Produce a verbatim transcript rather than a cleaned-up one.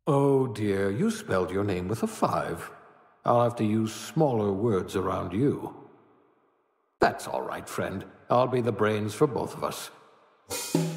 Oh dear, you spelled your name with a five. I'll have to use smaller words around you. That's all right, friend. I'll be the brains for both of us.